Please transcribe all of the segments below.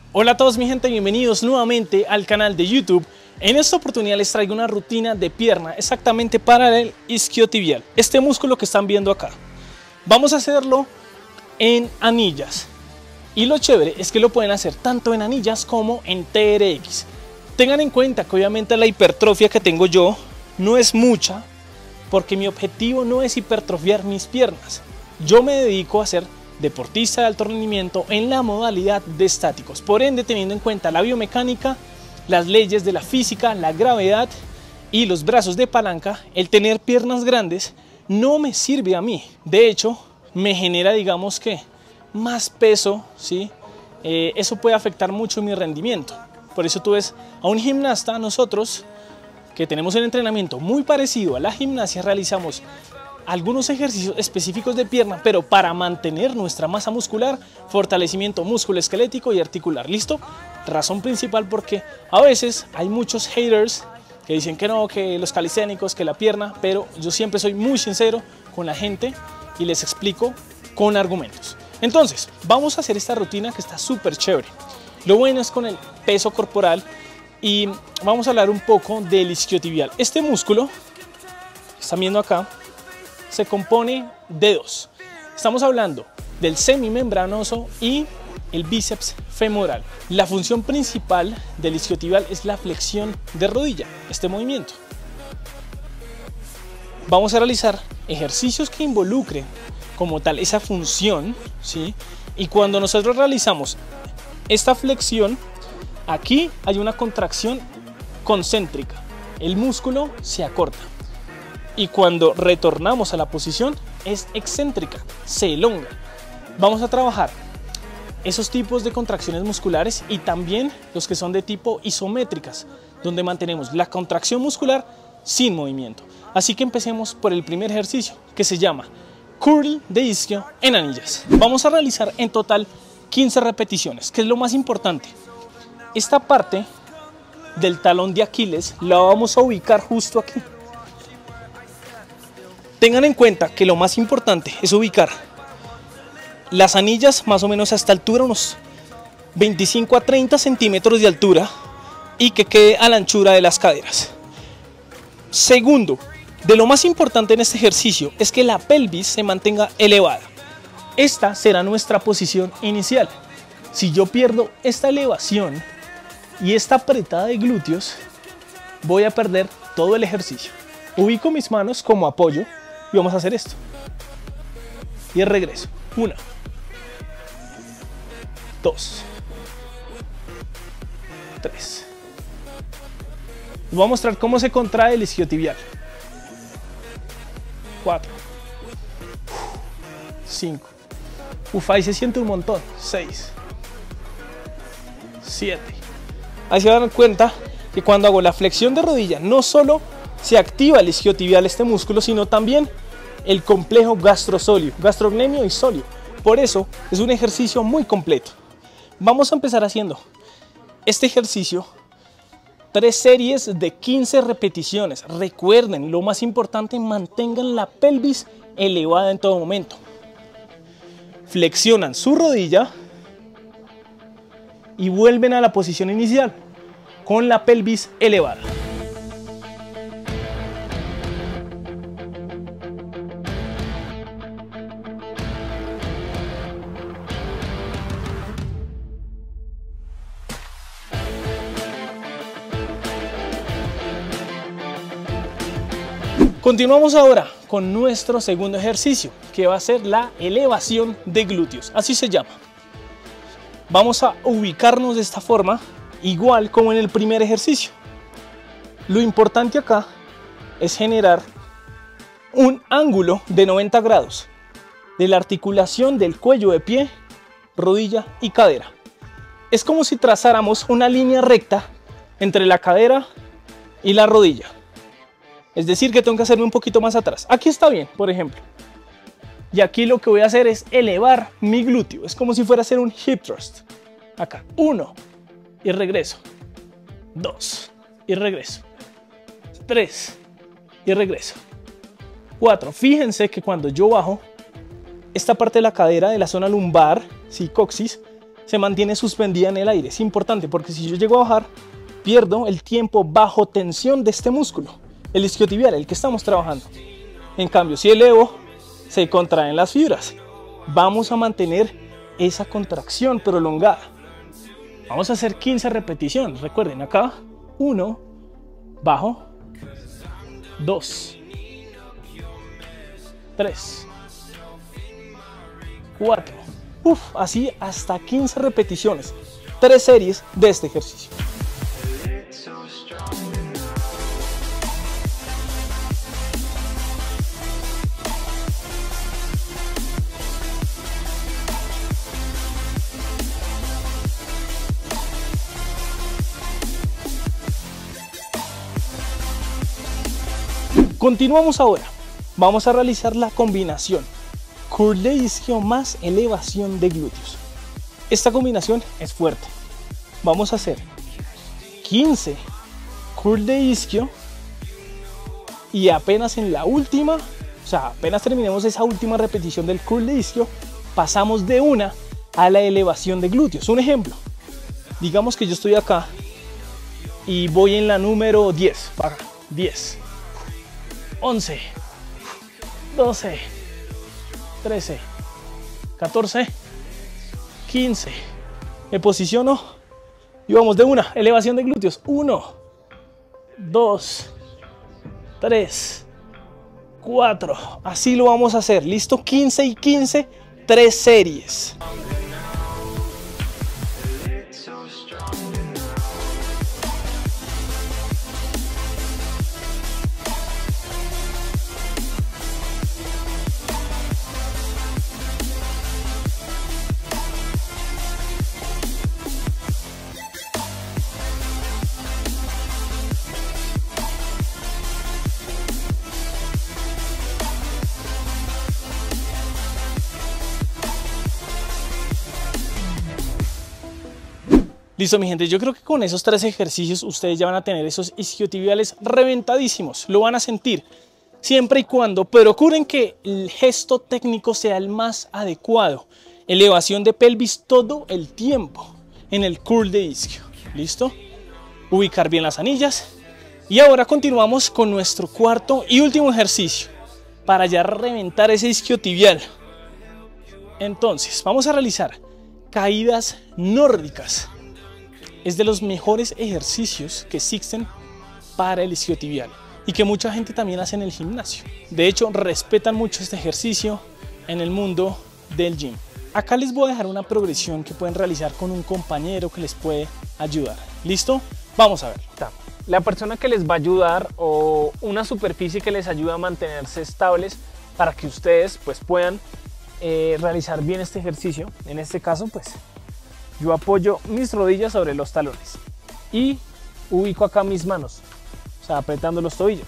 Hola a todos mi gente, bienvenidos nuevamente al canal de YouTube. En esta oportunidad les traigo una rutina de pierna exactamente para el isquiotibial, este músculo que están viendo acá. Vamos a hacerlo en anillas y lo chévere es que lo pueden hacer tanto en anillas como en TRX. Tengan en cuenta que obviamente la hipertrofia que tengo yo no es mucha, porque mi objetivo no es hipertrofiar mis piernas. Yo me dedico a ser deportista de alto rendimiento en la modalidad de estáticos, por ende teniendo en cuenta la biomecánica, las leyes de la física, la gravedad y los brazos de palanca. El tener piernas grandes no me sirve a mí, de hecho me genera, digamos que, más peso, ¿sí? Eso puede afectar mucho mi rendimiento. Por eso tú ves a un gimnasta, nosotros que tenemos un entrenamiento muy parecido a la gimnasia, realizamos algunos ejercicios específicos de pierna, pero para mantener nuestra masa muscular, fortalecimiento musculoesquelético y articular. ¿Listo? Razón principal porque a veces hay muchos haters que dicen que no, que los calisténicos, que la pierna, pero yo siempre soy muy sincero con la gente y les explico con argumentos. Entonces, vamos a hacer esta rutina que está súper chévere. Lo bueno es con el peso corporal y vamos a hablar un poco del isquiotibial. Este músculo que están viendo acá se compone de dos. Estamos hablando del semimembranoso y el bíceps femoral. La función principal del isquiotibial es la flexión de rodilla, este movimiento. Vamos a realizar ejercicios que involucren como tal esa función, ¿sí? Y cuando nosotros realizamos esta flexión, aquí hay una contracción concéntrica, el músculo se acorta. Y cuando retornamos a la posición es excéntrica, se elonga. Vamos a trabajar esos tipos de contracciones musculares y también los que son de tipo isométricas, donde mantenemos la contracción muscular sin movimiento. Así que empecemos por el primer ejercicio, que se llama curl de isquio en anillas. Vamos a realizar en total 15 repeticiones, que es lo más importante. Esta parte del talón de Aquiles la vamos a ubicar justo aquí. Tengan en cuenta que lo más importante es ubicar las anillas más o menos a esta altura, unos 25 a 30 centímetros de altura, y que quede a la anchura de las caderas. Segundo, de lo más importante en este ejercicio es que la pelvis se mantenga elevada. Esta será nuestra posición inicial. Si yo pierdo esta elevación y esta apretada de glúteos, voy a perder todo el ejercicio. Ubico mis manos como apoyo y vamos a hacer esto. Y el regreso. 1, 2, 3. Les voy a mostrar cómo se contrae el isquiotibial. 4, 5. Uf, ahí se siente un montón. 6, 7. Ahí se van a dar cuenta que cuando hago la flexión de rodilla, no solo se activa el isquiotibial, este músculo, sino también el complejo gastrosóleo, gastrocnemio y sóleo. Por eso es un ejercicio muy completo. Vamos a empezar haciendo este ejercicio 3 series de 15 repeticiones. Recuerden, lo más importante, mantengan la pelvis elevada en todo momento. Flexionan su rodilla y vuelven a la posición inicial con la pelvis elevada. Continuamos ahora con nuestro segundo ejercicio, que va a ser la elevación de glúteos, así se llama. Vamos a ubicarnos de esta forma, igual como en el primer ejercicio. Lo importante acá es generar un ángulo de 90 grados de la articulación del cuello de pie, rodilla y cadera. Es como si trazáramos una línea recta entre la cadera y la rodilla. Es decir, que tengo que hacerme un poquito más atrás. Aquí está bien, por ejemplo. Y aquí lo que voy a hacer es elevar mi glúteo. Es como si fuera a hacer un hip thrust. Acá, 1 y regreso. 2 y regreso. 3 y regreso. 4. Fíjense que cuando yo bajo, esta parte de la cadera, de la zona lumbar, sí, coxis, se mantiene suspendida en el aire. Es importante porque si yo llego a bajar, pierdo el tiempo bajo tensión de este músculo, el isquiotibial, el que estamos trabajando. En cambio, si elevo, se contraen las fibras. Vamos a mantener esa contracción prolongada. Vamos a hacer 15 repeticiones. Recuerden, acá 1, bajo, 2, 3, 4. Así hasta 15 repeticiones. 3 series de este ejercicio. Continuamos ahora. Vamos a realizar la combinación curl de isquio más elevación de glúteos. Esta combinación es fuerte. Vamos a hacer 15 curl de isquio y apenas en la última, o sea, apenas terminemos esa última repetición del curl de isquio, pasamos de una a la elevación de glúteos. Un ejemplo, digamos que yo estoy acá y voy en la número 10, para 10, 11, 12, 13, 14, 15. Me posiciono y vamos de una. Elevación de glúteos. 1, 2, 3, 4. Así lo vamos a hacer. ¿Listo? 15 y 15, 3 series. Listo, mi gente, yo creo que con esos 3 ejercicios ustedes ya van a tener esos isquiotibiales reventadísimos. Lo van a sentir siempre y cuando procuren que el gesto técnico sea el más adecuado. Elevación de pelvis todo el tiempo en el curl de isquio. ¿Listo? Ubicar bien las anillas. Y ahora continuamos con nuestro cuarto y último ejercicio para ya reventar ese isquiotibial. Entonces, vamos a realizar caídas nórdicas. Es de los mejores ejercicios que existen para el isquiotibial y que mucha gente también hace en el gimnasio. De hecho, respetan mucho este ejercicio en el mundo del gym. Acá les voy a dejar una progresión que pueden realizar con un compañero que les puede ayudar. ¿Listo? Vamos a verlo. La persona que les va a ayudar o una superficie que les ayuda a mantenerse estables para que ustedes pues puedan realizar bien este ejercicio. En este caso, pues yo apoyo mis rodillas sobre los talones y ubico acá mis manos, o sea, apretando los tobillos.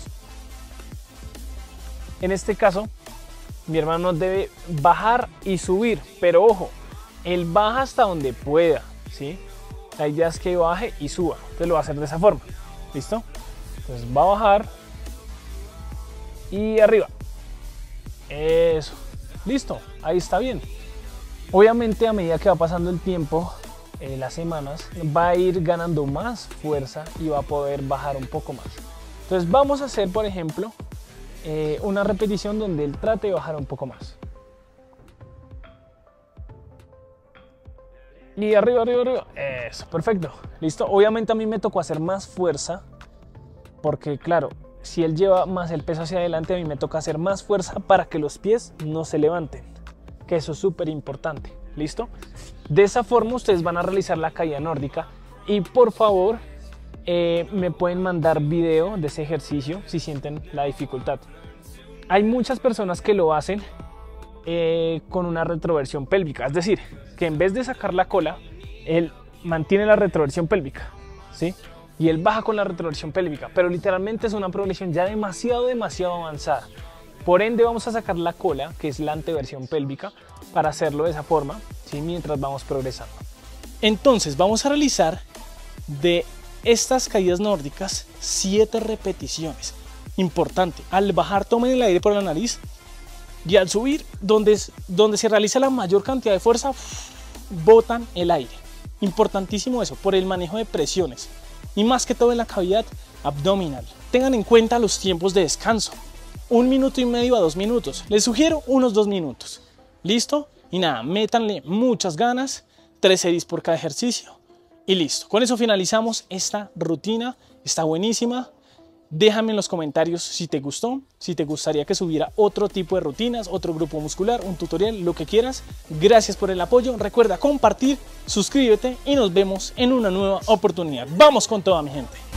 En este caso, mi hermano debe bajar y subir, pero ojo, él baja hasta donde pueda, ¿sí? La idea es que baje y suba, entonces lo va a hacer de esa forma, ¿listo? Entonces va a bajar y arriba, eso, listo, ahí está bien. Obviamente a medida que va pasando el tiempo, las semanas, va a ir ganando más fuerza y va a poder bajar un poco más. Entonces vamos a hacer, por ejemplo, una repetición donde él trate de bajar un poco más. Y arriba, arriba, arriba. Eso, perfecto. Listo. Obviamente a mí me tocó hacer más fuerza porque, claro, si él lleva más el peso hacia adelante, a mí me toca hacer más fuerza para que los pies no se levanten. Que eso es súper importante. ¿Listo? De esa forma ustedes van a realizar la caída nórdica y por favor me pueden mandar video de ese ejercicio si sienten la dificultad. Hay muchas personas que lo hacen con una retroversión pélvica, es decir, que en vez de sacar la cola, él mantiene la retroversión pélvica, ¿sí? Y él baja con la retroversión pélvica, pero literalmente es una progresión ya demasiado avanzada. Por ende vamos a sacar la cola, que es la anteversión pélvica, para hacerlo de esa forma, ¿sí? Mientras vamos progresando. Entonces vamos a realizar de estas caídas nórdicas 7 repeticiones. Importante, al bajar tomen el aire por la nariz y al subir, donde se realiza la mayor cantidad de fuerza, botan el aire. Importantísimo eso, por el manejo de presiones y más que todo en la cavidad abdominal. Tengan en cuenta los tiempos de descanso, 1,5 minutos a 2 minutos. Les sugiero unos 2 minutos. ¿Listo? Y nada, métanle muchas ganas, 3 series por cada ejercicio y listo. Con eso finalizamos esta rutina, está buenísima. Déjame en los comentarios si te gustó, si te gustaría que subiera otro tipo de rutinas, otro grupo muscular, un tutorial, lo que quieras. Gracias por el apoyo. Recuerda compartir, suscríbete y nos vemos en una nueva oportunidad. Vamos con toda mi gente.